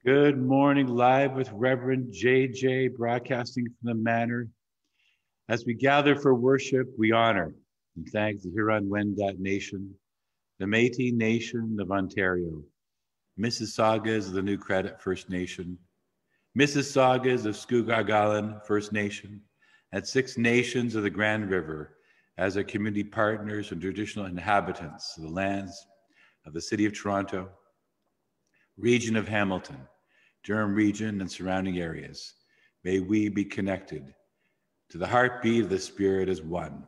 Good morning, live with Reverend JJ, broadcasting from the Manor. As we gather for worship, we honor and thank the Huron-Wendat Nation, the Métis Nation of Ontario, Mississaugas of the New Credit First Nation, Mississaugas of Scugagalan First Nation, and Six Nations of the Grand River as our community partners and traditional inhabitants of the lands of the City of Toronto, region of Hamilton, Durham region and surrounding areas. May we be connected to the heartbeat of the Spirit as one.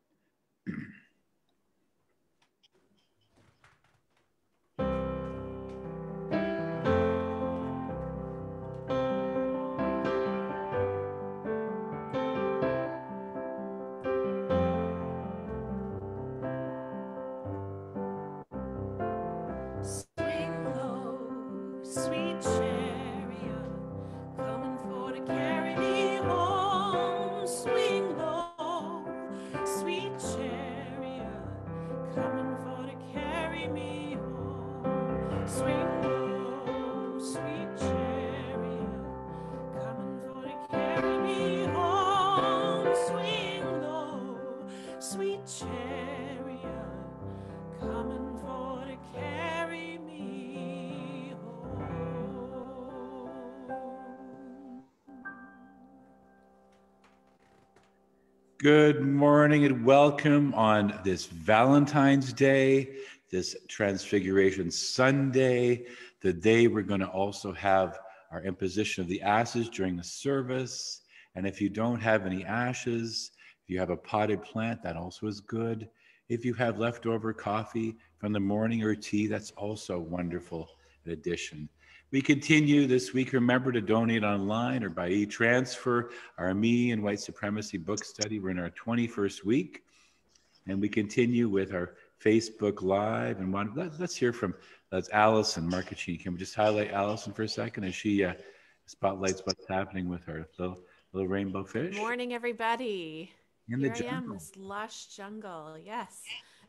Good morning and welcome on this Valentine's Day, this Transfiguration Sunday, the day we're going to also have our imposition of the ashes during the service. And if you don't have any ashes, if you have a potted plant, that also is good. If you have leftover coffee from the morning or tea, that's also a wonderful addition. We continue this week. Remember to donate online or by e-transfer our Me and White Supremacy book study. We're in our 21st week. And we continue with our Facebook Live. And let's hear from Allison Marcaccini. Can we just highlight Allison for a second as she spotlights what's happening with her little rainbow fish? Good morning, everybody. In Here the jungle. I am, this lush jungle. Yes.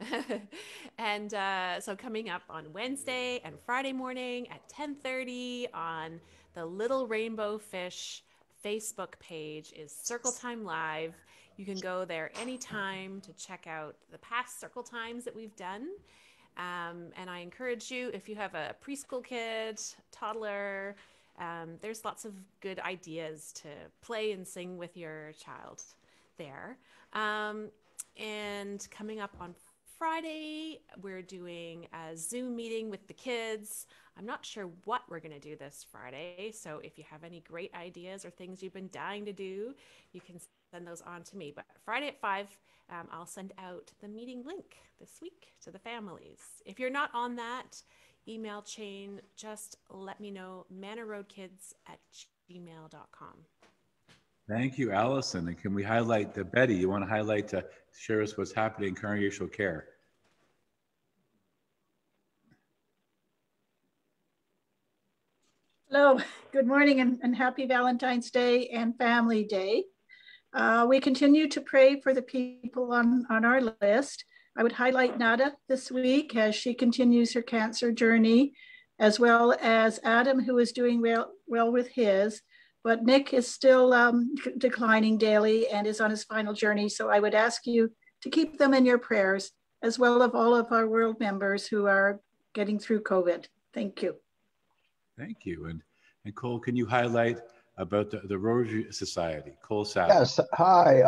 And so coming up on Wednesday and Friday morning at 10:30 on the Little Rainbow Fish Facebook page is Circle Time Live. You can go there anytime to check out the past Circle Times that we've done. And I encourage you, if you have a preschool kid, toddler, there's lots of good ideas to play and sing with your child there. And coming up on Friday, we're doing a Zoom meeting with the kids. I'm not sure what we're going to do this Friday, so if you have any great ideas or things you've been dying to do, you can send those on to me. But Friday at 5, I'll send out the meeting link this week to the families. If you're not on that email chain, just let me know, manorroadkids@gmail.com. Thank you, Allison. And can we highlight Betty? You want to highlight, share us what's happening in congregational care? Hello, good morning and happy Valentine's Day and Family Day. We continue to pray for the people on our list. I would highlight Nada this week as she continues her cancer journey, as well as Adam, who is doing well with his. But Nick is still declining daily and is on his final journey. So I would ask you to keep them in your prayers, as well as all of our world members who are getting through COVID. Thank you. Thank you. And Cole, can you highlight about the Rosary Society? Cole Sapp. Yes. Hi.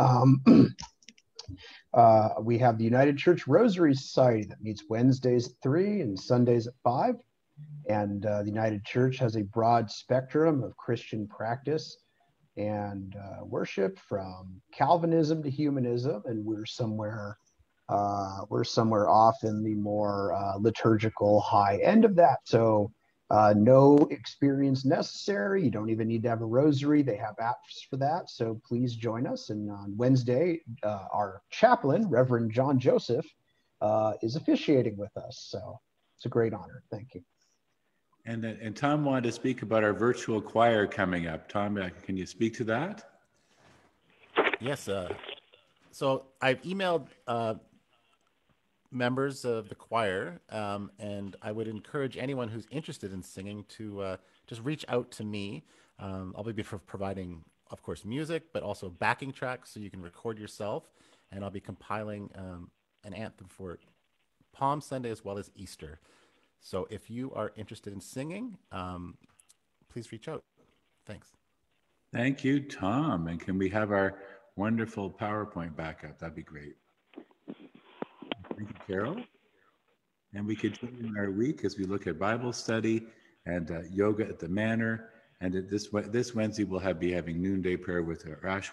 We have the United Church Rosary Society that meets Wednesdays at 3 and Sundays at 5. And the United Church has a broad spectrum of Christian practice and worship, from Calvinism to humanism, and we're somewhere off in the more liturgical high end of that. So no experience necessary. You don't even need to have a rosary. They have apps for that. So please join us. And on Wednesday, our chaplain, Reverend John Joseph, is officiating with us. So it's a great honor. Thank you. And Tom wanted to speak about our virtual choir coming up. Tom, can you speak to that? Yes. So I've emailed members of the choir, and I would encourage anyone who's interested in singing to just reach out to me. I'll be providing, of course, music, but also backing tracks so you can record yourself. And I'll be compiling an anthem for Palm Sunday as well as Easter. So if you are interested in singing, please reach out. Thanks. Thank you, Tom. And can we have our wonderful PowerPoint back up? That'd be great. Thank you, Carol. And we continue our week as we look at Bible study and yoga at the Manor. And this Wednesday, we'll be having noonday prayer with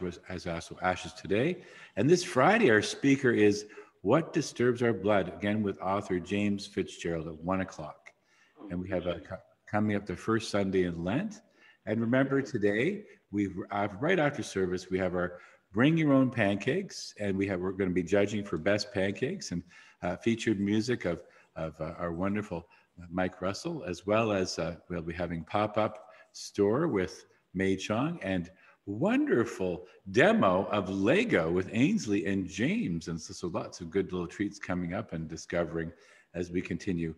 Ashes today. And this Friday, our speaker is What Disturbs Our Blood, again with author James Fitzgerald at 1 o'clock. And we have coming up the first Sunday in Lent. And remember today, right after service, we have our Bring Your Own Pancakes. And we're going to be judging for best pancakes and featured music of our wonderful Mike Russell, as well as we'll be having pop-up store with Mei Chong and wonderful demo of Lego with Ainsley and James. And so lots of good little treats coming up and discovering as we continue.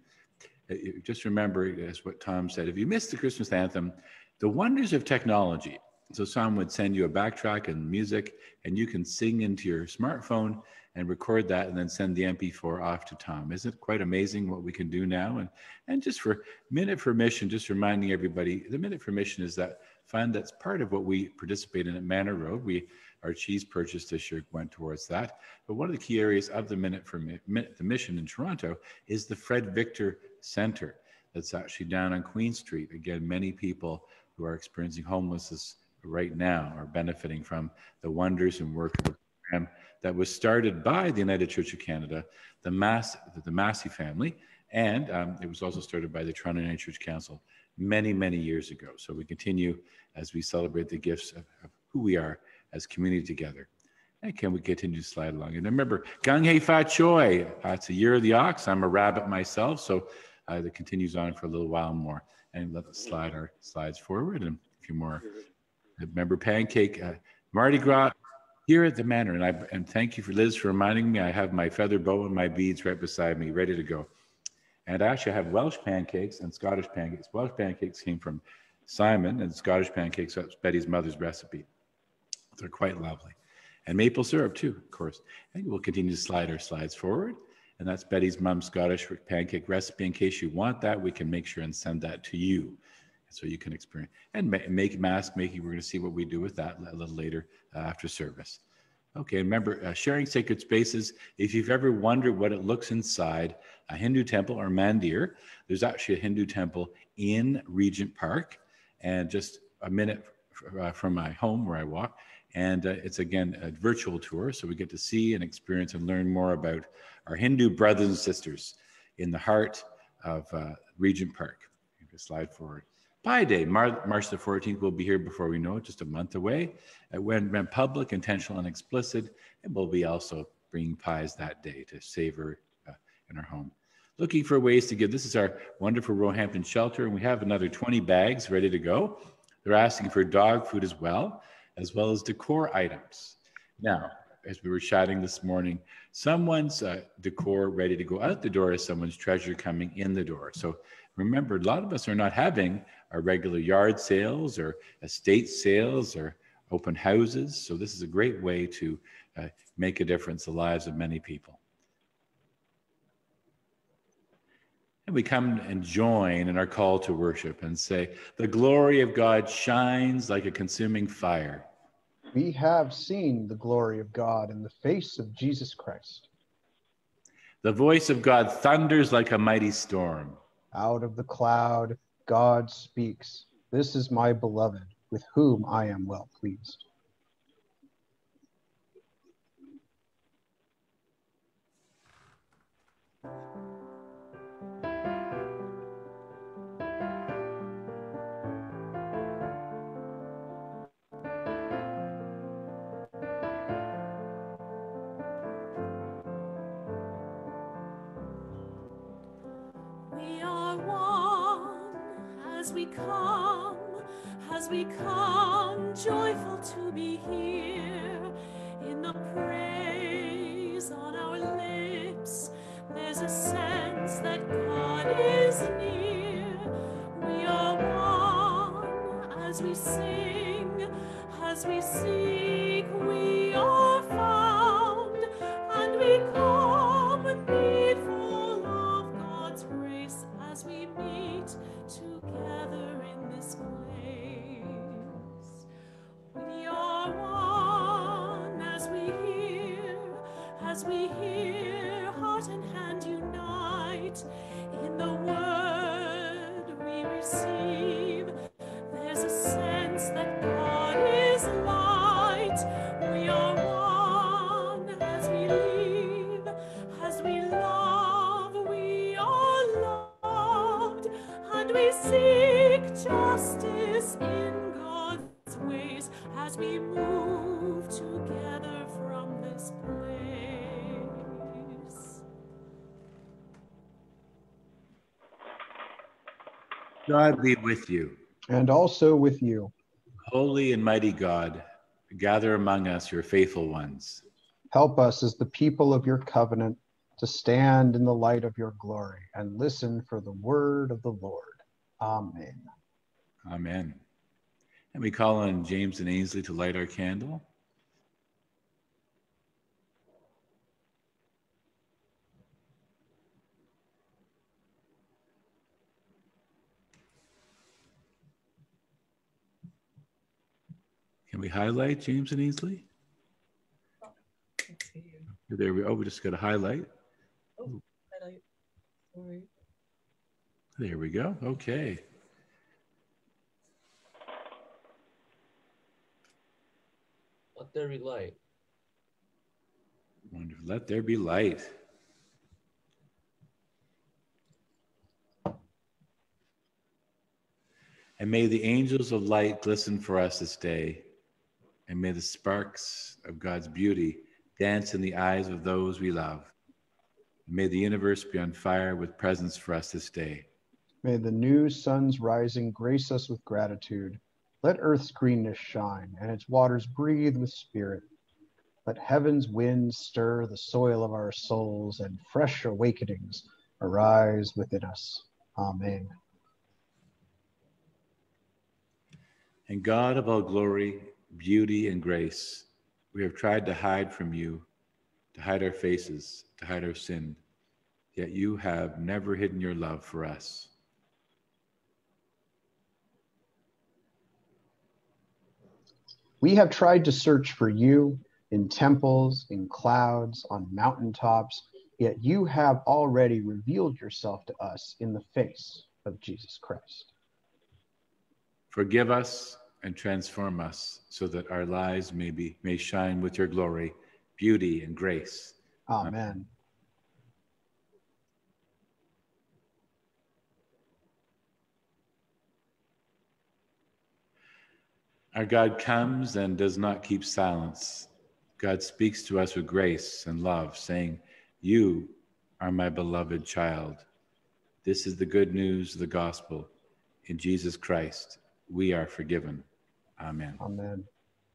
Just remember, as what Tom said, if you missed the Christmas anthem, the wonders of technology. So someone would send you a backtrack and music, and you can sing into your smartphone and record that and then send the MP4 off to Tom. Isn't it quite amazing what we can do now? And just for Minute for Mission, just reminding everybody, the Minute for Mission is that fund that's part of what we participate in at Manor Road. Our cheese purchase this year went towards that. But one of the key areas of the Minute for the Mission in Toronto is the Fred Victor Center. That's actually down on Queen Street. Again, many people who are experiencing homelessness right now are benefiting from the wonders and work of the program that was started by the United Church of Canada, the Massey family, and it was also started by the Toronto United Church Council many, many years ago. So we continue as we celebrate the gifts of who we are as community together. And can we continue to slide along? And remember, Gung Hei Fat Choi, it's a year of the ox. I'm a rabbit myself, so that continues on for a little while more. And let's slide our slides forward and a few more. Remember Pancake, Mardi Gras, here at the Manor, and thank you for Liz for reminding me. I have my feather bow and my beads right beside me, ready to go. And actually, I have Welsh pancakes and Scottish pancakes. Welsh pancakes came from Simon, and Scottish pancakes, that's Betty's mother's recipe. They're quite lovely. And maple syrup too, of course. And we'll continue to slide our slides forward. And that's Betty's mom's Scottish pancake recipe. In case you want that, we can make sure and send that to you, so you can experience. And make mask making, we're going to see what we do with that a little later after service. Okay, remember, sharing sacred spaces. If you've ever wondered what it looks inside a Hindu temple or mandir, there's actually a Hindu temple in Regent Park, and just a minute from my home where I walk. And it's, again, a virtual tour, so we get to see and experience and learn more about our Hindu brothers and sisters in the heart of Regent Park. You can slide forward. Pi Day, March the 14th, will be here before we know it, just a month away. When public, intentional, and explicit, and we'll be also bringing pies that day to savor in our home. Looking for ways to give. This is our wonderful Roehampton shelter, and we have another 20 bags ready to go. They're asking for dog food as well as decor items. Now, as we were chatting this morning, someone's decor ready to go out the door is someone's treasure coming in the door. So remember, a lot of us are not having our regular yard sales or estate sales or open houses. So this is a great way to make a difference in the lives of many people. And we come and join in our call to worship and say, the glory of God shines like a consuming fire. We have seen the glory of God in the face of Jesus Christ. The voice of God thunders like a mighty storm. Out of the cloud, God speaks. This is my beloved, with whom I am well pleased. As we come, joyful to be here, in the praise on our lips, there's a sense that God is near. We are one. As we seek, we are found, and we come needful of God's grace as we meet together in this place. We are one as we hear, heart and hand unite in the word we receive. There's a sense that God is light. We are one as we leave, as we love, we are loved, and we seek justice in God's ways as we move together from this place. God be with you. And also with you. Holy and mighty God, gather among us your faithful ones. Help us as the people of your covenant to stand in the light of your glory and listen for the word of the Lord. Amen. Amen. And we call on James and Ainsley to light our candle. Can we highlight James and Ainsley? There we go. We just got to highlight. Oh, highlight. Sorry. There we go. Okay. Let there be light. Wonderful. Let there be light. And may the angels of light glisten for us this day. And may the sparks of God's beauty dance in the eyes of those we love. And may the universe be on fire with presents for us this day. May the new sun's rising grace us with gratitude. Let earth's greenness shine and its waters breathe with spirit. Let heaven's winds stir the soil of our souls and fresh awakenings arise within us. Amen. And God of all glory, beauty, and grace, we have tried to hide from you, to hide our faces, to hide our sin, yet you have never hidden your love for us. We have tried to search for you in temples, in clouds, on mountaintops, yet you have already revealed yourself to us in the face of Jesus Christ. Forgive us and transform us so that our lives may shine with your glory, beauty, and grace. Amen. Our God comes and does not keep silence. God speaks to us with grace and love, saying, "You are my beloved child." This is the good news of the gospel. In Jesus Christ, we are forgiven. Amen. Amen.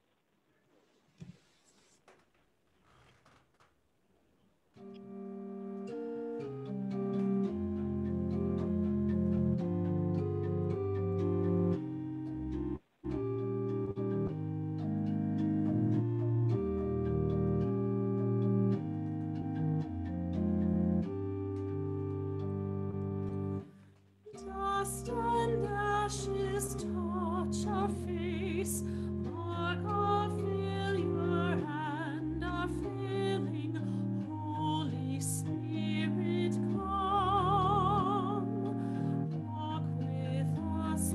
Dust and ashes touch our face, mark our failure and our failing. Holy Spirit, come, walk with us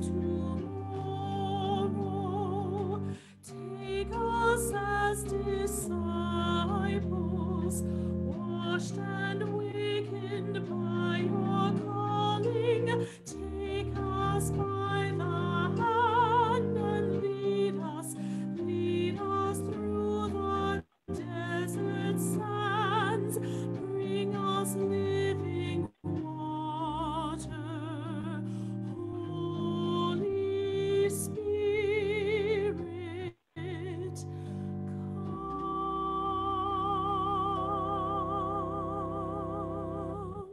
tomorrow. Take us as disciples, washed and wakened by your calling. Take us by the hand and lead us through the desert sands. Bring us living water. Holy Spirit, come.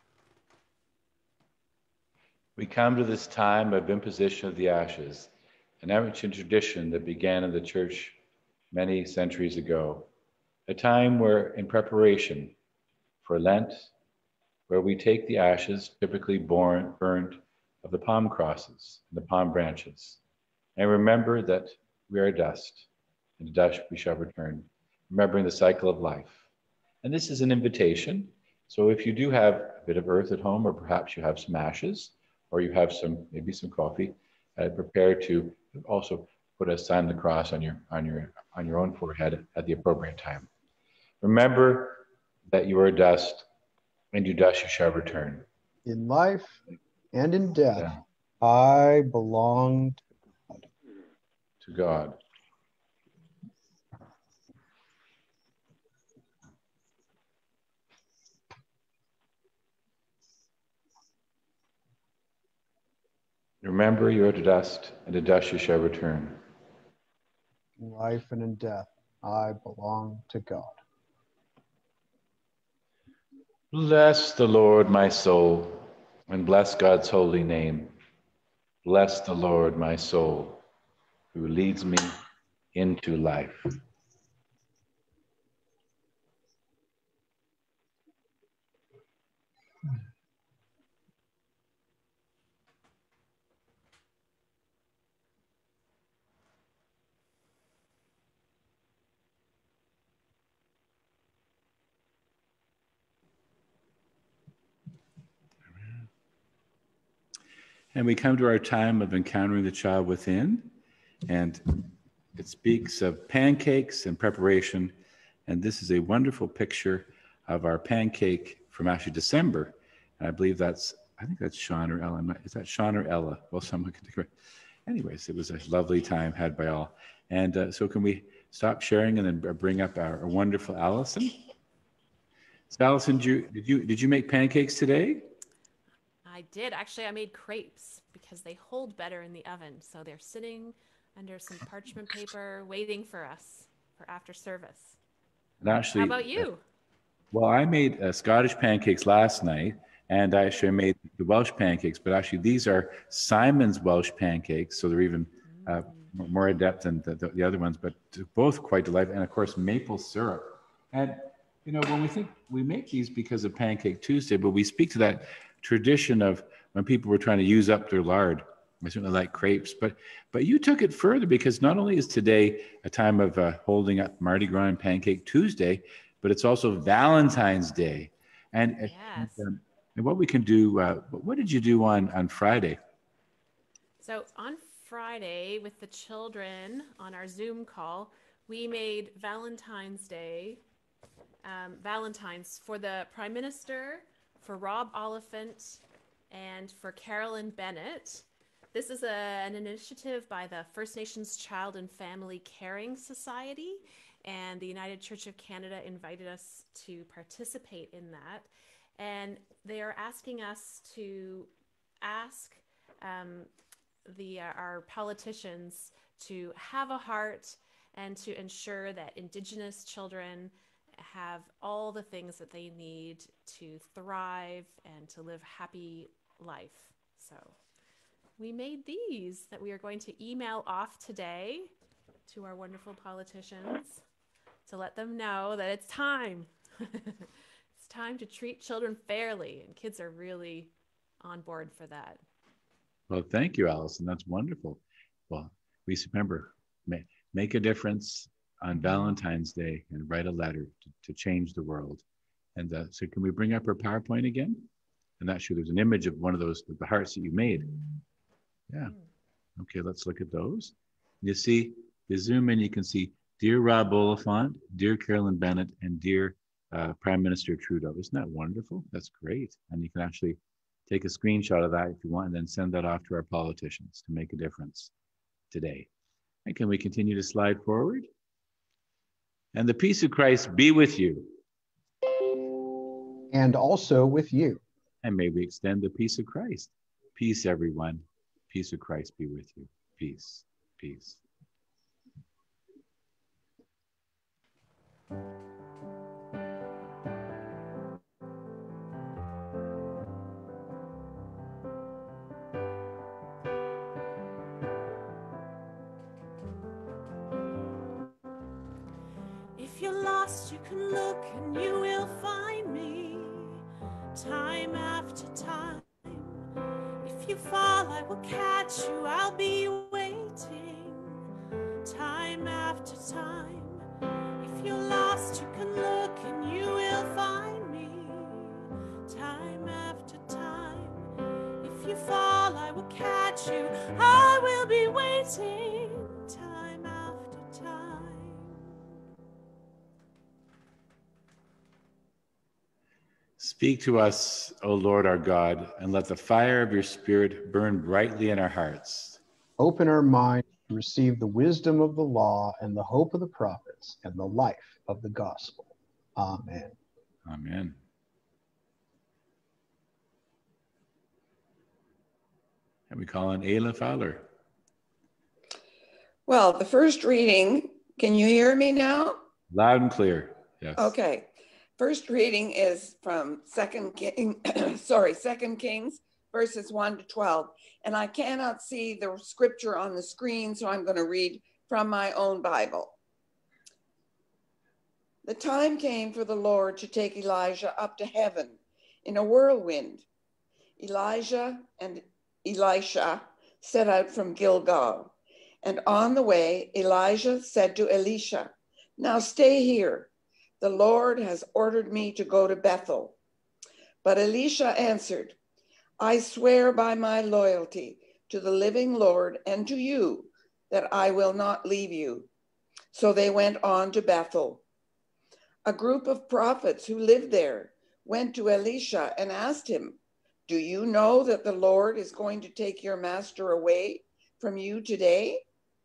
We come to this time of imposition of the ashes, an ancient tradition that began in the church many centuries ago, a time where, in preparation for Lent, where we take the ashes, typically burned, of the palm crosses and the palm branches, and remember that we are dust, and to dust we shall return, remembering the cycle of life. And this is an invitation. So if you do have a bit of earth at home, or perhaps you have some ashes, or you have maybe some coffee, prepare to also put a sign of the cross on your own forehead at the appropriate time. Remember that you are dust, and to dust you shall return. In life and in death, Yeah. I belong To God. Remember you are to dust, and to dust you shall return. in life and in death. I belong to God. Bless the Lord, my soul, and bless God's holy name. Bless the Lord, my soul, who leads me into life. And we come to our time of encountering the child within, and it speaks of pancakes and preparation. And this is a wonderful picture of our pancake from actually December. And I think that's Sean or Ella. Is that Sean or Ella? Well, someone can correct. Anyways, it was a lovely time had by all. And so can we stop sharing and then bring up our wonderful Allison? So Allison, did you make pancakes today? I did. Actually, I made crepes because they hold better in the oven. So they're sitting under some parchment paper waiting for us for after service. And actually, how about you? Well, I made Scottish pancakes last night, and I actually made the Welsh pancakes, but actually these are Simon's Welsh pancakes, so they're even more adept than the other ones, but both quite delightful. And of course, maple syrup. And, you know, when we make these because of Pancake Tuesday, but we speak to that tradition of when people were trying to use up their lard. I certainly like crepes, but you took it further, because not only is today a time of holding up Mardi Gras and Pancake Tuesday, but it's also Valentine's Day. And, Yes. and what we can do, what did you do on Friday? So on Friday with the children on our Zoom call, we made Valentine's Day, Valentine's for the Prime Minister, for Rob Oliphant, and for Carolyn Bennett. This is an initiative by the First Nations Child and Family Caring Society, and the United Church of Canada invited us to participate in that. And they are asking us to ask our politicians to have a heart and to ensure that Indigenous children have all the things that they need to thrive and to live happy life. So we made these that we are going to email off today to our wonderful politicians to let them know that it's time. It's time to treat children fairly, and kids are really on board for that. Well, thank you, Allison. That's wonderful. Well, please remember, make a difference on Valentine's Day and write a letter to change the world. And so can we bring up our PowerPoint again? And actually, there's an image of one of those, the hearts that you made. Yeah. Okay, let's look at those. You see, you zoom in, you can see Dear Rob Oliphant, Dear Carolyn Bennett, and Dear Prime Minister Trudeau. Isn't that wonderful? That's great. And you can actually take a screenshot of that if you want, and then send that off to our politicians to make a difference today. And can we continue to slide forward? And the peace of Christ be with you. And also with you. And may we extend the peace of Christ. Peace, everyone. Peace of Christ be with you. Peace. Peace. lost, you can look and you will find me, time after time. If you fall, I will catch you, I'll be waiting, time after time. If you're lost, you can look and you will find me, time after time. If you fall, I will catch you, I will be waiting, time after time. Speak to us, O Lord our God, and let the fire of your Spirit burn brightly in our hearts. Open our minds to receive the wisdom of the law and the hope of the prophets and the life of the gospel. Amen. Amen. And we call on Ayla Fowler. Well, the first reading, can you hear me now? Loud and clear. Yes. Okay. First reading is from 2 Kings, verses 1 to 12. And I cannot see the scripture on the screen, so I'm going to read from my own Bible. The time came for the Lord to take Elijah up to heaven in a whirlwind. Elijah and Elisha set out from Gilgal. And on the way, Elijah said to Elisha, "Now stay here. The Lord has ordered me to go to Bethel." But Elisha answered, "I swear by my loyalty to the living Lord and to you that I will not leave you." So they went on to Bethel. A group of prophets who lived there went to Elisha and asked him, "Do you know that the Lord is going to take your master away from you today?"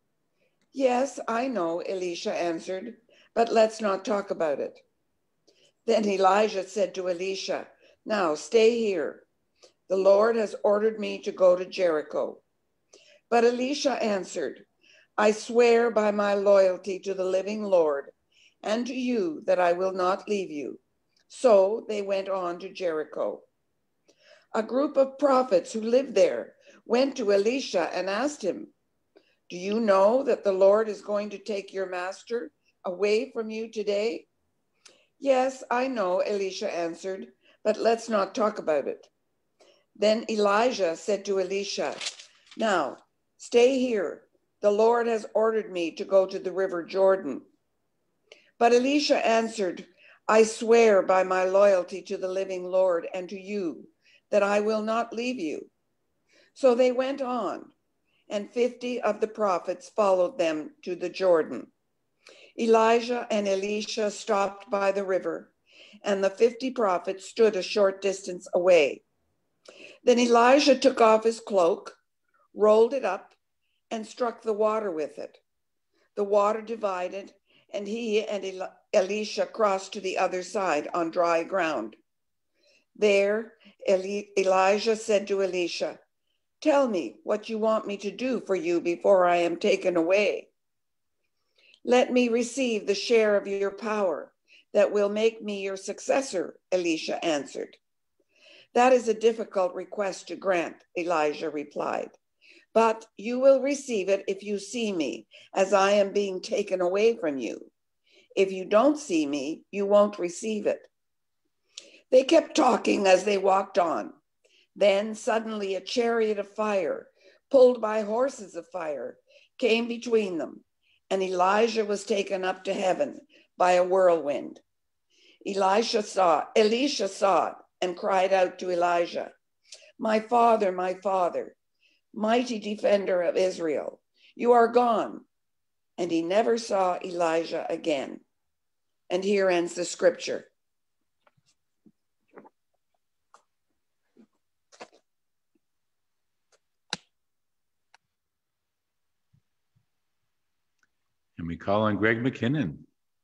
"Yes, I know," Elisha answered, "but let's not talk about it." Then Elijah said to Elisha, "Now stay here. The Lord has ordered me to go to Jericho." But Elisha answered, "I swear by my loyalty to the living Lord and to you that I will not leave you." So they went on to Jericho. A group of prophets who lived there went to Elisha and asked him, "Do you know that the Lord is going to take your master away from you today?" "Yes, I know," Elisha answered, "but let's not talk about it." Then Elijah said to Elisha, "Now stay here. The Lord has ordered me to go to the river Jordan." But Elisha answered, "I swear by my loyalty to the living Lord and to you that I will not leave you." So they went on, and 50 of the prophets followed them to the Jordan. Elijah and Elisha stopped by the river, and the 50 prophets stood a short distance away. Then Elijah took off his cloak, rolled it up, and struck the water with it. The water divided, and he and Elisha crossed to the other side on dry ground. There, Elijah said to Elisha, "Tell me what you want me to do for you before I am taken away." "Let me receive the share of your power that will make me your successor," Elisha answered. "That is a difficult request to grant," Elijah replied, "but you will receive it if you see me as I am being taken away from you. If you don't see me, you won't receive it." They kept talking as they walked on. Then suddenly a chariot of fire, pulled by horses of fire, came between them, and Elijah was taken up to heaven by a whirlwind. Elisha saw it and cried out to Elijah, my father, mighty defender of Israel, you are gone." And he never saw Elijah again. And here ends the scripture. And we call on Greg McKinnon.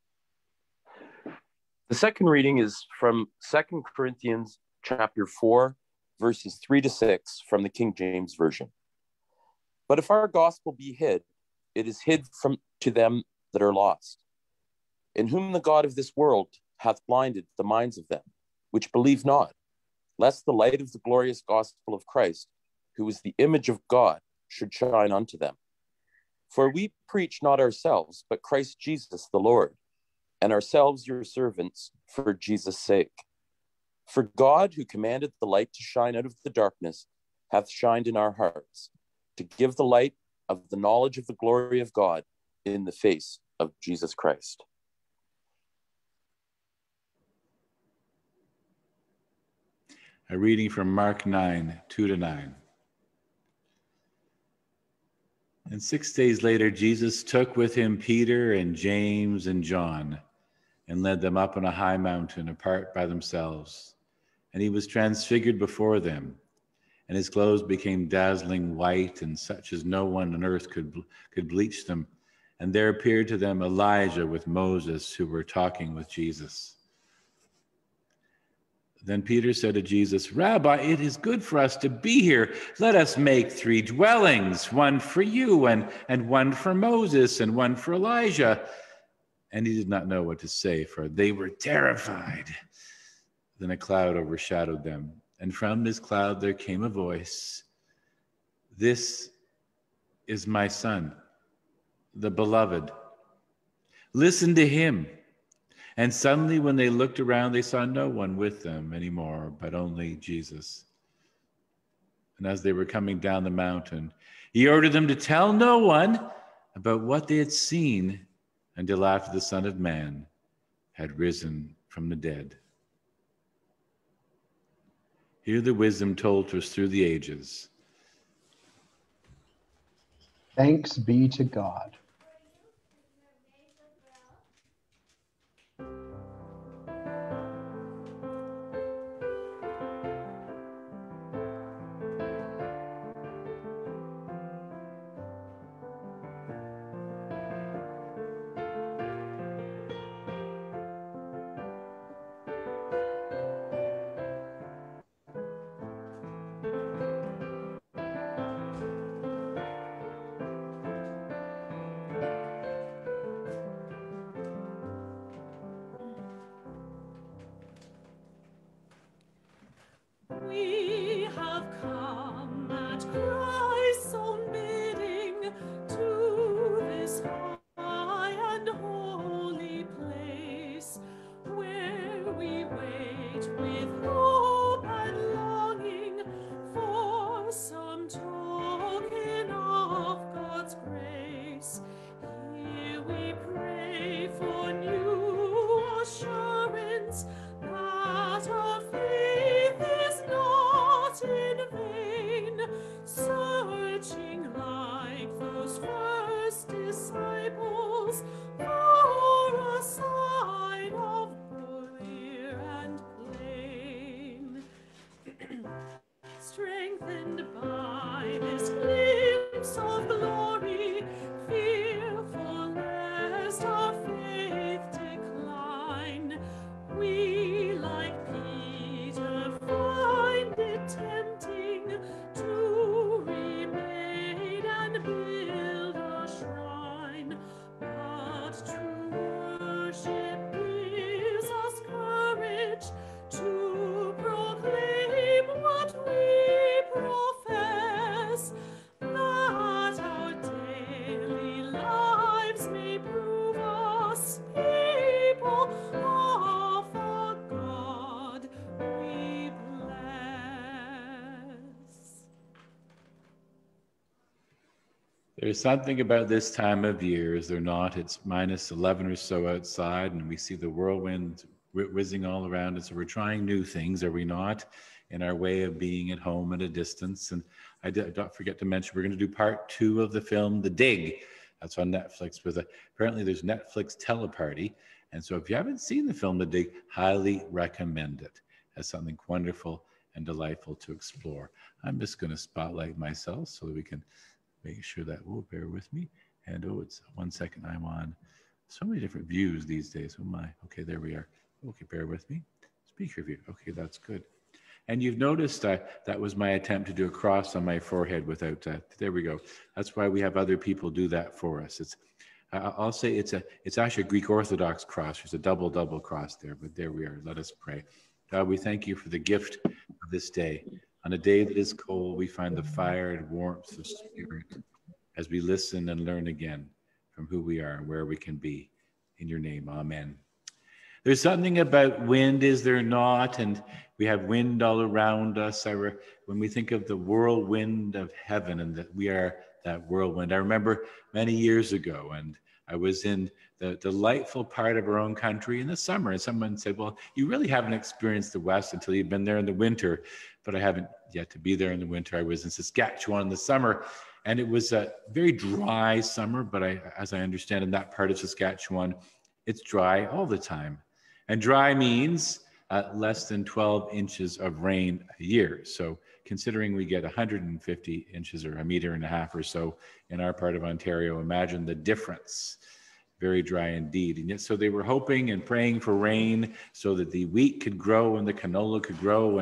The second reading is from 2 Corinthians chapter 4, verses 3 to 6 from the King James Version. "But if our gospel be hid, it is hid to them that are lost, in whom the God of this world hath blinded the minds of them, which believe not, lest the light of the glorious gospel of Christ, who is the image of God, should shine unto them. For we preach not ourselves, but Christ Jesus the Lord, and ourselves your servants for Jesus' sake. For God, who commanded the light to shine out of the darkness, hath shined in our hearts, to give the light of the knowledge of the glory of God in the face of Jesus Christ. A reading from Mark 9, 2-9. And 6 days later, Jesus took with him Peter and James and John and led them up on a high mountain apart by themselves. And he was transfigured before them, and his clothes became dazzling white and such as no one on earth could bleach them. And there appeared to them Elijah with Moses, who were talking with Jesus. Then Peter said to Jesus, Rabbi, it is good for us to be here. Let us make 3 dwellings, one for you and one for Moses and one for Elijah. And he did not know what to say, for they were terrified. Then a cloud overshadowed them, and from this cloud there came a voice, This is my son, the beloved. Listen to him. And suddenly when they looked around, they saw no one with them anymore, but only Jesus. And as they were coming down the mountain, he ordered them to tell no one about what they had seen until after the Son of Man had risen from the dead. Hear the wisdom told to us through the ages. Thanks be to God. We have come at Christ's own bidding to this high and holy place, where we wait with hope and longing for some token of God's grace. Here we pray for new assurance that our faith is not in vain, searching like those first disciples for a sign of clear and plain. Strengthened by this glimpse of glory, fearful lest our faith decline, we, like Peter, find it tempting to remain and build a shrine. But true worship gives us courage to proclaim what we profess, that our daily lives may prove us people of the God we bless. There's something about this time of year, is there not? It's minus 11 or so outside, and we see the whirlwind whizzing all around us. So we're trying new things, are we not, in our way of being at home at a distance? And I don't forget to mention, we're going to do part 2 of the film, The Dig. That's on Netflix. Apparently there's Netflix Teleparty. And so if you haven't seen the film, The Dig, highly recommend it as something wonderful and delightful to explore. I'm just going to spotlight myself so that we can make sure that, bear with me. And it's 1 second, I'm on so many different views these days. Oh my, okay, there we are. Okay, bear with me. Speaker view, okay, that's good. And you've noticed that was my attempt to do a cross on my forehead without, there we go. That's why we have other people do that for us. I'll say it's actually a Greek Orthodox cross. There's a double cross there, but there we are. Let us pray. God, we thank you for the gift of this day. On a day that is cold, we find the fire and warmth of spirit as we listen and learn again from who we are and where we can be. In your name, amen. There's something about wind, is there not? And we have wind all around us. When we think of the whirlwind of heaven and that we are that whirlwind. I remember many years ago, and I was in the delightful part of our own country in the summer, and someone said, well, you really haven't experienced the West until you've been there in the winter. But I haven't yet to be there in the winter. I was in Saskatchewan in the summer, and it was a very dry summer, but as I understand, in that part of Saskatchewan, it's dry all the time. And dry means less than 12 inches of rain a year. So considering we get 150 inches or 1.5 meters or so in our part of Ontario, imagine the difference. Very dry indeed. And yet, so they were hoping and praying for rain so that the wheat could grow and the canola could grow.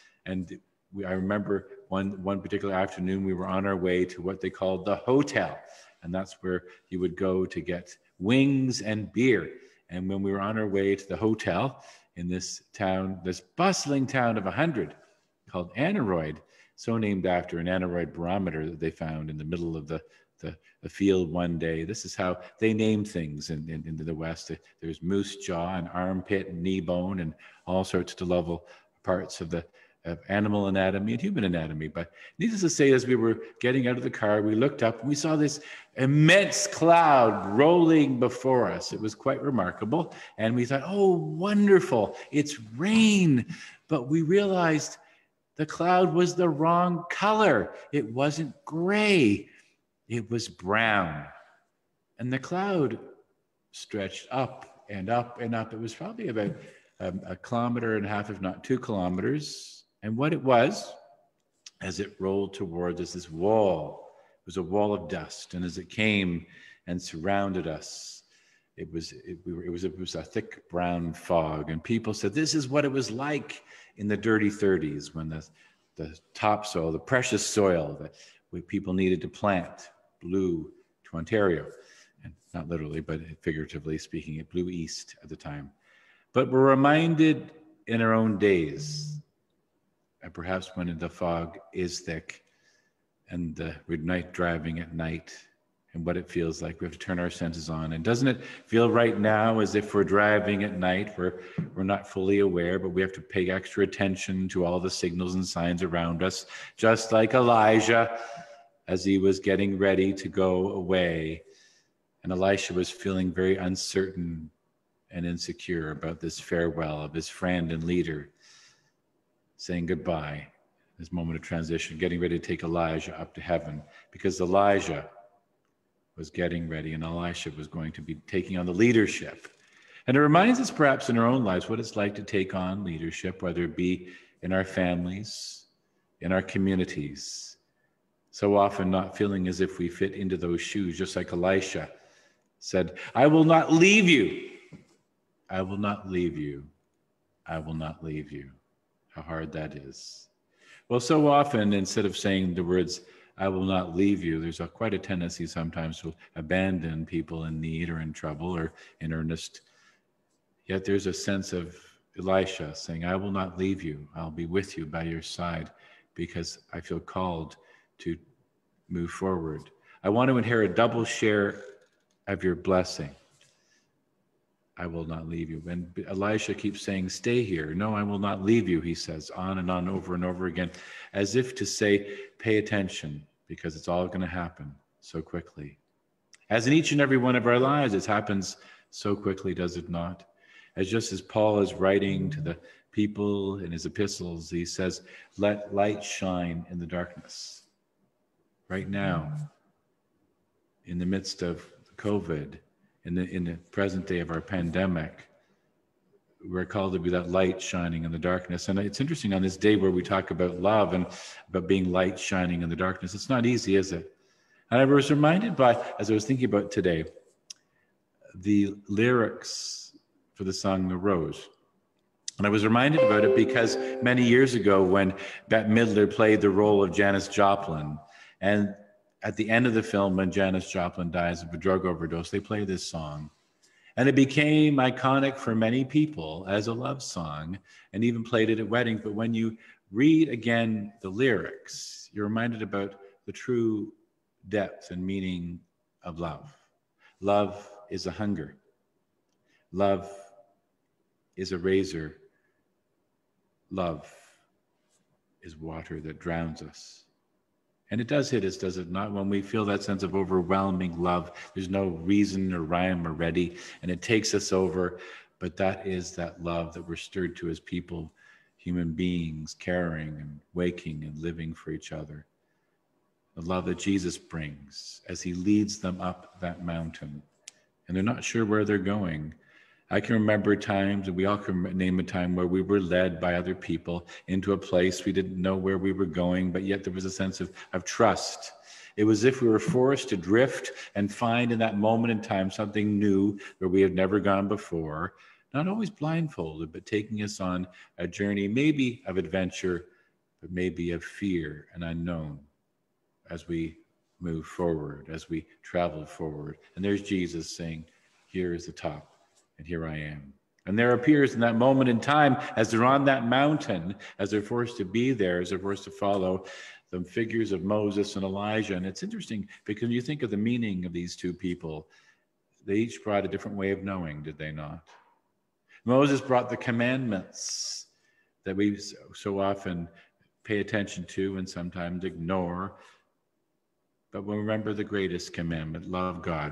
I remember one particular afternoon, we were on our way to what they called the hotel. And that's where you would go to get wings and beer. And when we were on our way to the hotel in this town, this bustling town of 100 called Aneroid, so named after an aneroid barometer that they found in the middle of the field one day. This is how they name things in the West. There's moose jaw and armpit and knee bone and all sorts of level parts of animal anatomy and human anatomy. But needless to say, as we were getting out of the car, we looked up and we saw this immense cloud rolling before us. It was quite remarkable. And we thought, oh, wonderful, it's rain. But we realized the cloud was the wrong color. It wasn't gray, it was brown. And the cloud stretched up and up and up. It was probably about 1.5 kilometers, if not 2 kilometers. And what it was, as it rolled towards us, this wall, it was a wall of dust. And as it came and surrounded us, it was a thick brown fog. And people said, this is what it was like in the dirty 30s when the topsoil, the precious soil that people needed to plant blew to Ontario. And not literally, but figuratively speaking, it blew east at the time. But we're reminded in our own days, and perhaps when the fog is thick and we're night driving at night and what it feels like, we have to turn our senses on. And doesn't it feel right now as if we're driving at night, we're not fully aware, but we have to pay extra attention to all the signals and signs around us, just like Elijah as he was getting ready to go away. And Elisha was feeling very uncertain and insecure about this farewell of his friend and leader, saying goodbye, this moment of transition, getting ready to take Elijah up to heaven, because Elijah was getting ready and Elisha was going to be taking on the leadership. And it reminds us perhaps in our own lives what it's like to take on leadership, whether it be in our families, in our communities, so often not feeling as if we fit into those shoes, just like Elisha said, I will not leave you. I will not leave you. I will not leave you. How hard that is. Well, so often, instead of saying the words, I will not leave you, there's quite a tendency sometimes to abandon people in need or in trouble or in earnest. Yet there's a sense of Elisha saying, I will not leave you. I'll be with you by your side because I feel called to move forward. I want to inherit a double share of your blessing. I will not leave you. And Elisha keeps saying, stay here. No, I will not leave you, he says, on and over again, as if to say, pay attention, because it's all going to happen so quickly. As in each and every one of our lives, it happens so quickly, does it not? Just as Paul is writing to the people in his epistles, he says, let light shine in the darkness. Right now, in the midst of COVID, in the present day of our pandemic, we're called to be that light shining in the darkness. And it's interesting on this day where we talk about love and about being light shining in the darkness. It's not easy, is it? And I was reminded by, as I was thinking about today, the lyrics for the song The Rose. And I was reminded about it because many years ago when Bette Midler played the role of Janis Joplin, and at the end of the film, when Janis Joplin dies of a drug overdose, they play this song. And it became iconic for many people as a love song and even played it at weddings. But when you read again the lyrics, you're reminded about the true depth and meaning of love. Love is a hunger. Love is a razor. Love is water that drowns us. And it does hit us, does it not? When we feel that sense of overwhelming love, there's no reason or rhyme or ready, and it takes us over. But that is that love that we're stirred to as people, human beings, caring and waking and living for each other. The love that Jesus brings as he leads them up that mountain. And they're not sure where they're going. I can remember times, and we all can name a time where we were led by other people into a place we didn't know where we were going, but yet there was a sense of trust. It was as if we were forced to drift and find in that moment in time something new where we had never gone before, not always blindfolded, but taking us on a journey maybe of adventure, but maybe of fear and unknown as we move forward, as we travel forward. And there's Jesus saying, here is the top. And here I am. And there appears in that moment in time, as they're on that mountain, as they're forced to be there, as they're forced to follow, the figures of Moses and Elijah. And it's interesting because you think of the meaning of these two people. They each brought a different way of knowing, did they not? Moses brought the commandments that we so often pay attention to and sometimes ignore. But we'll remember the greatest commandment, love God,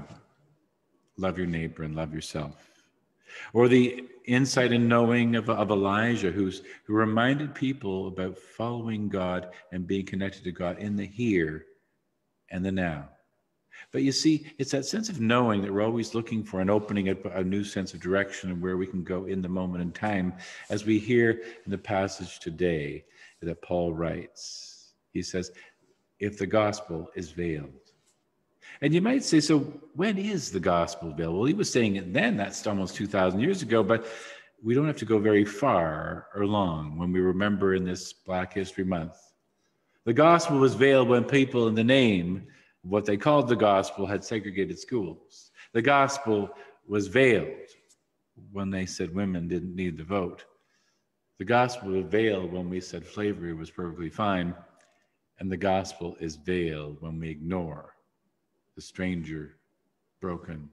love your neighbor, and love yourself. Or the insight and knowing of Elijah, who reminded people about following God and being connected to God in the here and the now. But you see, it's that sense of knowing that we're always looking for and opening up a new sense of direction and where we can go in the moment in time, as we hear in the passage today that Paul writes. He says, if the gospel is veiled. And you might say, so when is the gospel veiled? Well, he was saying it then, that's almost 2,000 years ago, but we don't have to go very far or long when we remember in this Black History Month. The gospel was veiled when people in the name of what they called the gospel had segregated schools. The gospel was veiled when they said women didn't need to vote. The gospel was veiled when we said slavery was perfectly fine. And the gospel is veiled when we ignore the stranger broken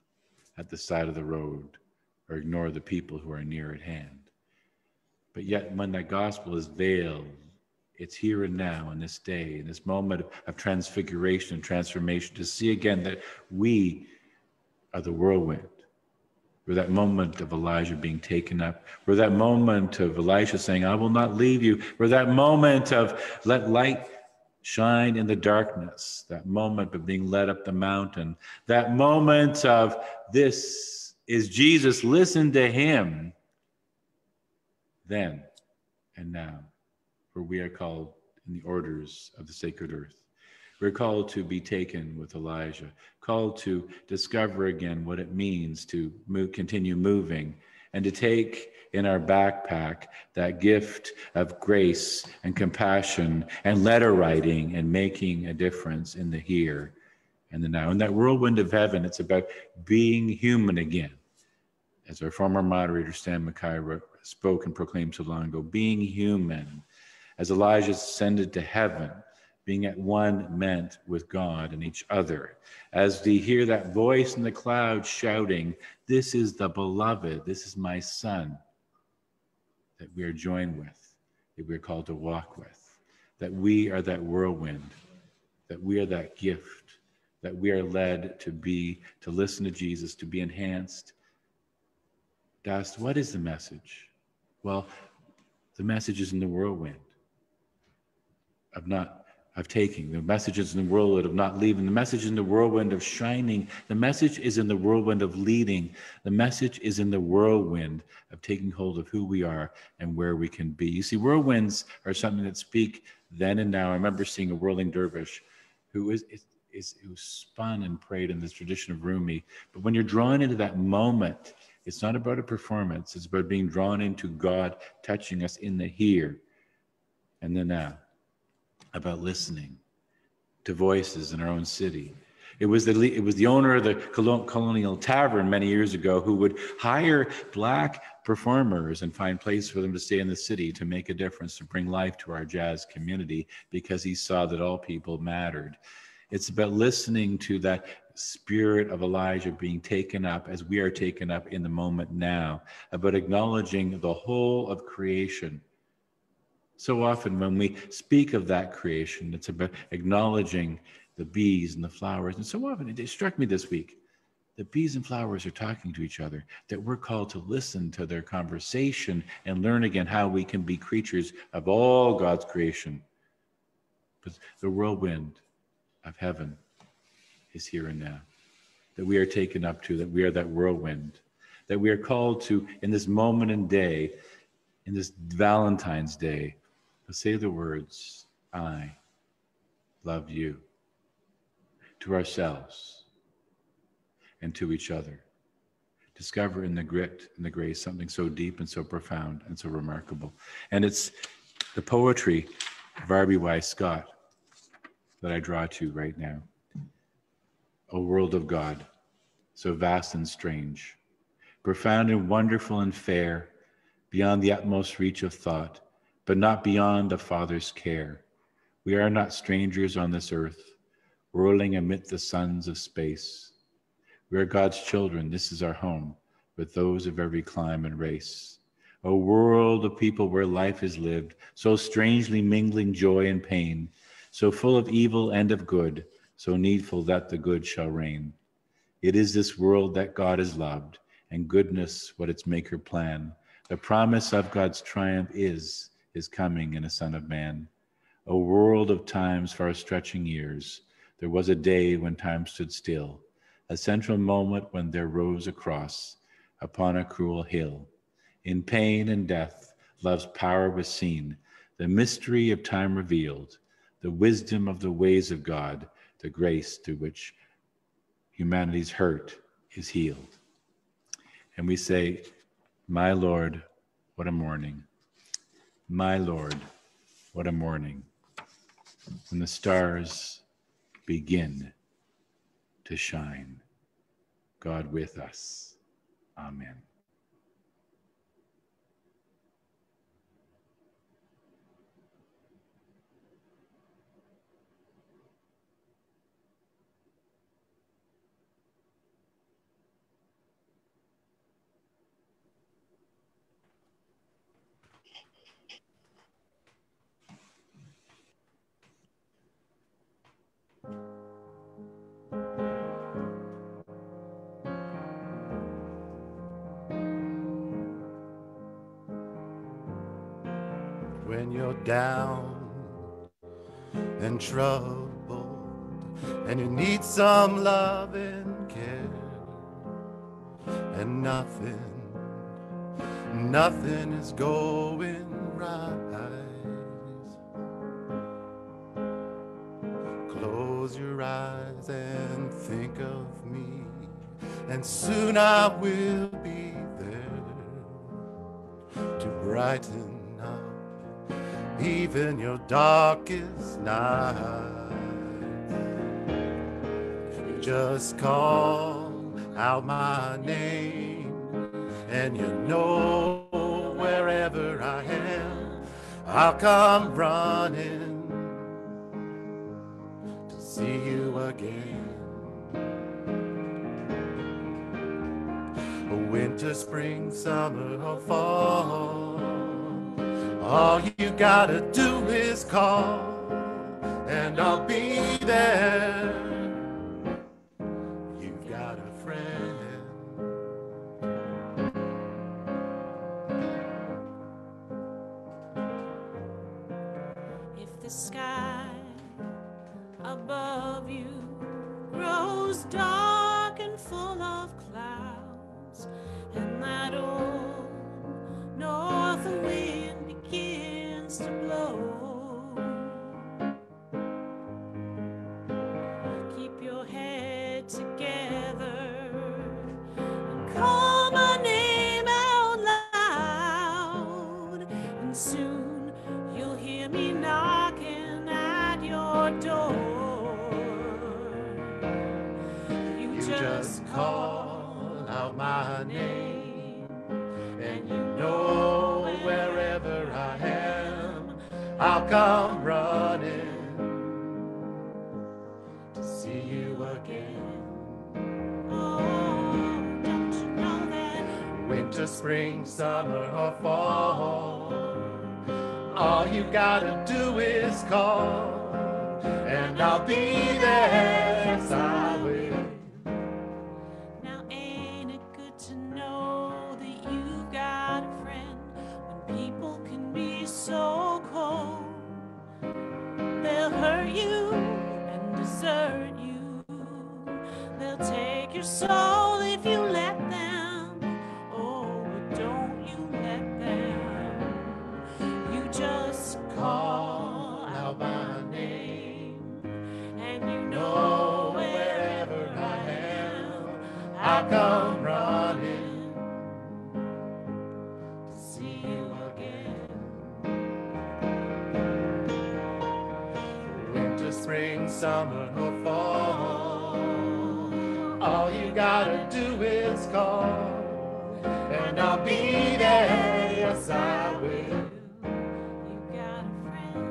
at the side of the road, or ignore the people who are near at hand. But yet when that gospel is veiled, it's here and now in this day, in this moment of transfiguration and transformation, to see again that we are the whirlwind. We're that moment of Elijah being taken up. We're that moment of Elisha saying, I will not leave you. We're that moment of let light shine in the darkness, that moment of being led up the mountain, that moment of this is Jesus, listen to him, then and now, for we are called in the orders of the sacred earth. We're called to be taken with Elijah, called to discover again what it means to continue moving, and to take in our backpack that gift of grace and compassion and letter writing and making a difference in the here and the now. In that whirlwind of heaven, it's about being human again. As our former moderator, Stan Mackay, spoke and proclaimed so long ago, being human. As Elijah ascended to heaven, being at one meant with God and each other. As we hear that voice in the cloud shouting, this is the beloved, this is my son, that we are joined with, that we're called to walk with, that we are that whirlwind, that we are that gift, that we are led to be, to listen to Jesus, to be enhanced. To ask, what is the message? Well, the message is in the whirlwind of taking. The message is in the whirlwind of not leaving. The message is in the whirlwind of shining. The message is in the whirlwind of leading. The message is in the whirlwind of taking hold of who we are and where we can be. You see, whirlwinds are something that speak then and now. I remember seeing a whirling dervish who spun and prayed in this tradition of Rumi. But when you're drawn into that moment, it's not about a performance. It's about being drawn into God touching us in the here and the now. About listening to voices in our own city. It was the owner of the Colonial Tavern many years ago who would hire Black performers and find place for them to stay in the city to make a difference, to bring life to our jazz community, because he saw that all people mattered. It's about listening to that spirit of Elijah being taken up as we are taken up in the moment now, about acknowledging the whole of creation. So often when we speak of that creation, it's about acknowledging the bees and the flowers. And so often, it struck me this week, the bees and flowers are talking to each other, that we're called to listen to their conversation and learn again how we can be creatures of all God's creation. Because the whirlwind of heaven is here and now, that we are taken up to, that we are that whirlwind, that we are called to in this moment and day, in this Valentine's Day, to say the words, I love you, to ourselves and to each other. Discover in the grit and the grace something so deep and so profound and so remarkable. And it's the poetry of R.B.Y. Scott that I draw to right now. O world of God, so vast and strange, profound and wonderful and fair, beyond the utmost reach of thought, but not beyond a father's care. We are not strangers on this earth, whirling amid the suns of space. We are God's children, this is our home, with those of every clime and race. A world of people where life is lived, so strangely mingling joy and pain, so full of evil and of good, so needful that the good shall reign. It is this world that God has loved, and goodness what its maker plan. The promise of God's triumph is his coming in a Son of Man. A world of times far stretching years, there was a day when time stood still, a central moment when there rose a cross upon a cruel hill. In pain and death, love's power was seen, the mystery of time revealed, the wisdom of the ways of God, the grace through which humanity's hurt is healed. And we say, my Lord, what a morning. My Lord, what a morning. When the stars begin to shine. God with us. Amen. When you're down and troubled and you need some love and care, and nothing is going right. Close your eyes and think of me, and soon I will be there to brighten even your darkest night. You just call out my name, and you know wherever I am, I'll come running to see you again. Winter, spring, summer, or fall, all you gotta do is call, and I'll be there. You've got a friend. If the sky above you grows dark and full of clouds, and that old north wind begins to blow, keep your head together and call my name out loud, and soon you'll hear me knocking at your door. You just call out my name, and you know wherever I am, I'll come running to see you again. spring, summer, or fall. All you gotta do is call, and I'll be there, yes I will. Now ain't it good to know that you've got a friend when people can be so cold? They'll hurt you and desert you. They'll take your soul if you let them. Oh, but don't you let them. You just call out my name, and you know wherever I am, I'll come running to see you again. Winter, spring, summer, or fall, all you gotta do is call, and I'll be there, yes I will. You got a friend.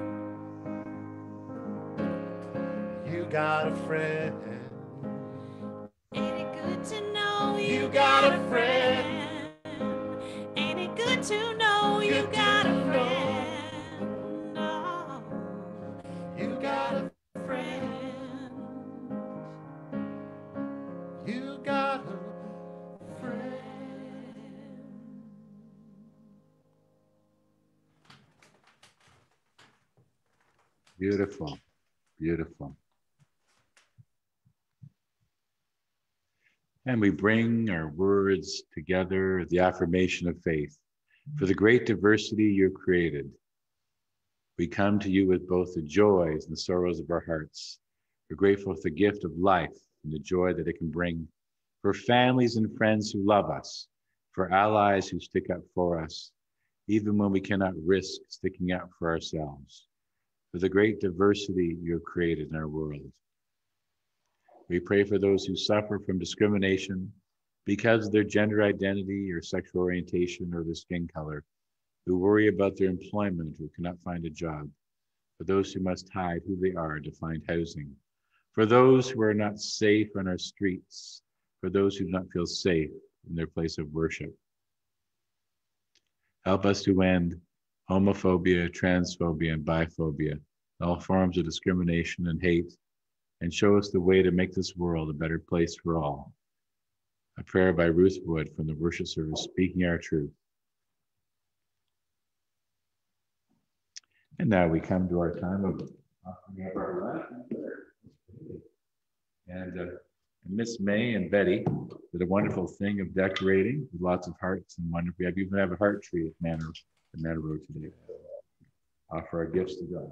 You got a friend. Ain't it good to know You got a friend. Ain't it good to know you got a friend? Oh, You got a friend. You got a friend. Beautiful, beautiful. And we bring our words together, the affirmation of faith. For the great diversity you've created, we come to you with both the joys and the sorrows of our hearts. We're grateful for the gift of life and the joy that it can bring, for families and friends who love us, for allies who stick up for us, even when we cannot risk sticking up for ourselves, for the great diversity you have created in our world. We pray for those who suffer from discrimination because of their gender identity or sexual orientation or their skin color, who worry about their employment or cannot find a job, for those who must hide who they are to find housing, for those who are not safe on our streets, for those who do not feel safe in their place of worship. Help us to end homophobia, transphobia, and biphobia, all forms of discrimination and hate, and show us the way to make this world a better place for all. A prayer by Ruth Wood from the worship service, Speaking Our Truth. And now we come to our time of offering up our last prayer. And Miss May and Betty did a wonderful thing of decorating with lots of hearts and wonderful. We even have a heart tree at Manor Road today. Offer our gifts to God.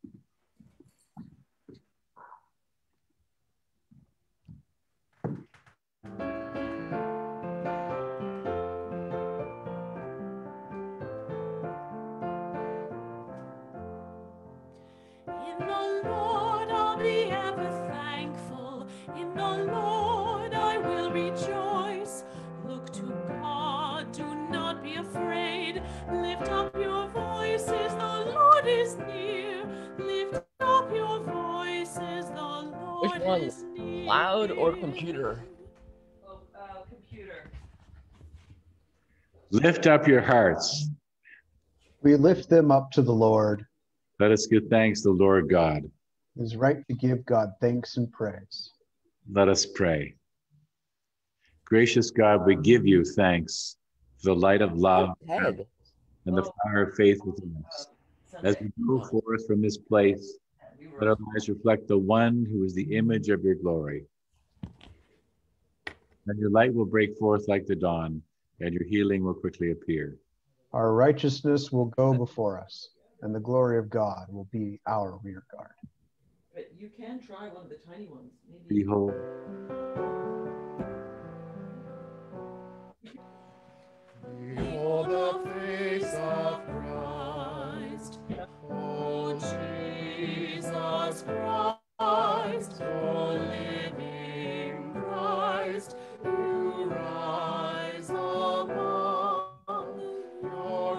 In the Lord I'll be ever thankful. In the Lord I will rejoice. Look to God, do not be afraid. Lift up your voices, the Lord is near. Lift up your voices, the Lord Which one? is near. Loud or computer? Computer. Lift up your hearts. We lift them up to the Lord. Let us give thanks to the Lord God. It is right to give God thanks and praise. Let us pray. Gracious God, we give you thanks for the light of love Head. and the fire of faith within us. As we go forth from this place, let our lives reflect the one who is the image of your glory. And your light will break forth like the dawn, and your healing will quickly appear. Our righteousness will go before us, and the glory of God will be our rear guard. But you can try one of the tiny ones. Maybe. Behold, Behold the face of Christ. Oh, Jesus Christ, oh, living Christ, you rise among your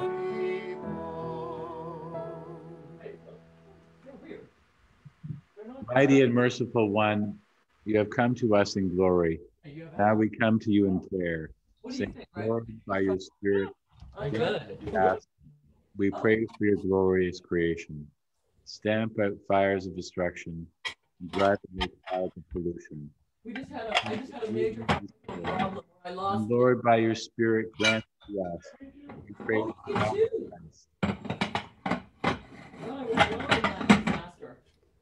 people. They're weird. They're not mighty and merciful one, you have come to us in glory. You have Now we come to you in prayer. What do you saying, think, Greg? Lord, by your Spirit, I'm good. we pray for your glorious creation. Stamp out fires of destruction and drive away clouds of pollution. I just had a major problem where I lost. And Lord, by your Spirit, grant to us. We pray Oh, for you all too. friends. Well, I was alone in that disaster.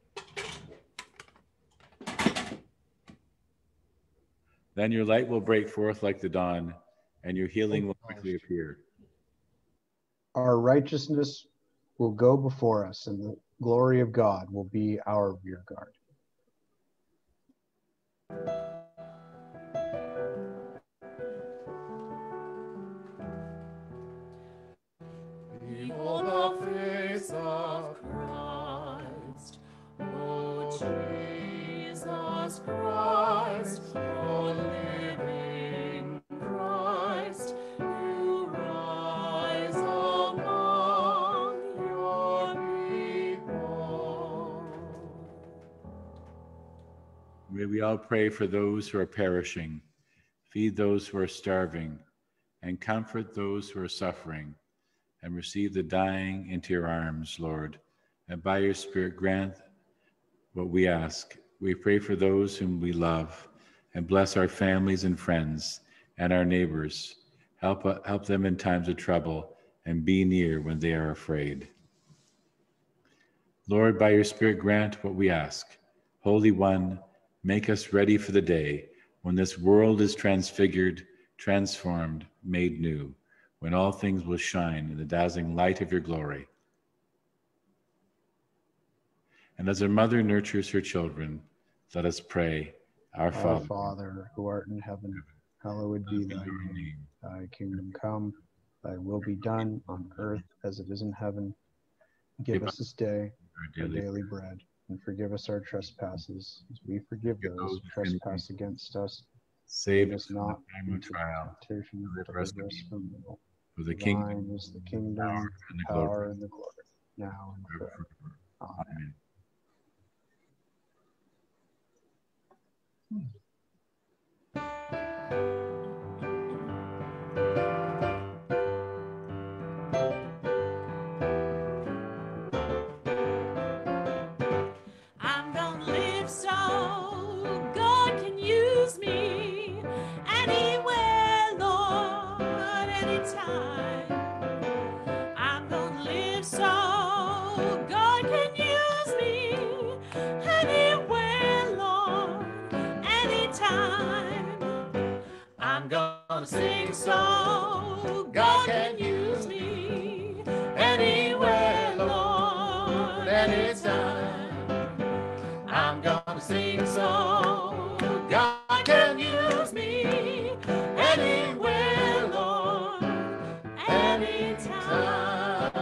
Then your light will break forth like the dawn, and your healing will quickly appear. Our righteousness will go before us, and the glory of God will be our rear guard. Behold the face of Christ, O Jesus Christ, O living Christ, you rise among your people. May we all pray for those who are perishing, feed those who are starving, and comfort those who are suffering, and receive the dying into your arms, Lord. And by your Spirit, grant what we ask. We pray for those whom we love, and bless our families and friends and our neighbors. Help them in times of trouble, and be near when they are afraid. Lord, by your Spirit, grant what we ask. Holy One, make us ready for the day when this world is transfigured, transformed, made new, when all things will shine in the dazzling light of your glory. And as our mother nurtures her children, let us pray, Our Father, who art in heaven, hallowed be thy name. Thy kingdom come, thy will be done on earth as it is in heaven. Give us this day our daily bread, and forgive us our trespasses, as we forgive those who trespass against us. Save us not into trial, temptation, but deliver us from evil. for the Thine kingdom, is the kingdom, and the power, glory, and the glory, now and forever. Amen. Amen. I'm gonna live so God can use me anywhere, Lord, anytime. I'm gonna live so God can use me anywhere, Lord, anytime. I'm gonna sing so God can use me anywhere, Lord, anytime. I'm gonna sing so God can use me anywhere, Lord, anytime.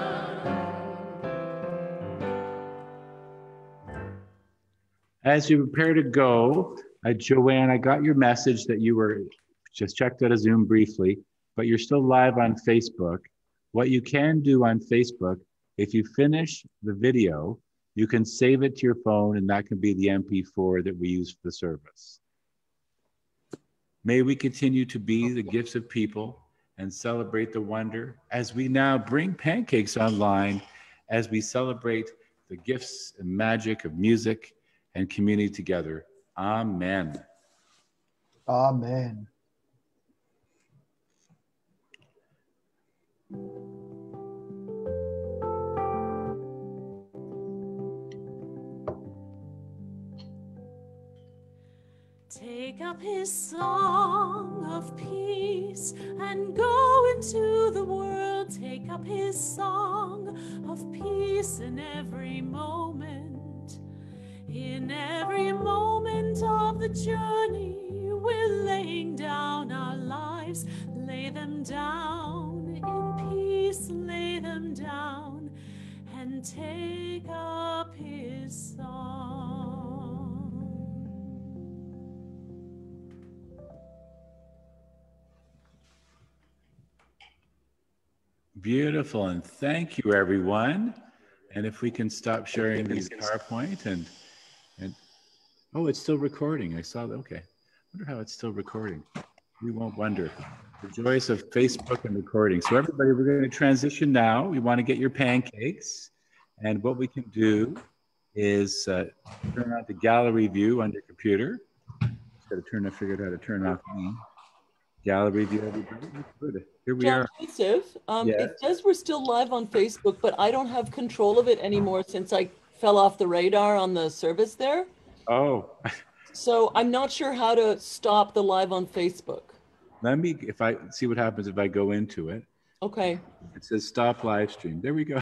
As you prepare to go, Joanne, I got your message that you were just checked out of Zoom briefly, but you're still live on Facebook. What you can do on Facebook, if you finish the video, you can save it to your phone, and that can be the MP4 that we use for the service. May we continue to be the gifts of people and celebrate the wonder as we now bring pancakes online, as we celebrate the gifts and magic of music and community together. Amen. Amen. Take up his song of peace and go into the world. Take up his song of peace in every moment. In every moment of the journey, we're laying down our lives. Lay them down in peace, lay them down, and take up his song. Beautiful, and thank you, everyone. And if we can stop sharing these PowerPoint and oh, it's still recording. I saw that. Okay. I wonder how it's still recording. We won't wonder. The joys of Facebook and recording. So everybody, we're going to transition now. We want to get your pancakes. And what we can do is turn on the gallery view on your computer. Just got to figure out how to turn off me. Gallery view, everybody. Good. Here we John are. Joseph, Yes. it says we're still live on Facebook, but I don't have control of it anymore since I fell off the radar on the service there. Oh. So I'm not sure how to stop the live on Facebook. Let me, if I see what happens if I go into it. Okay. It says stop live stream. There we go.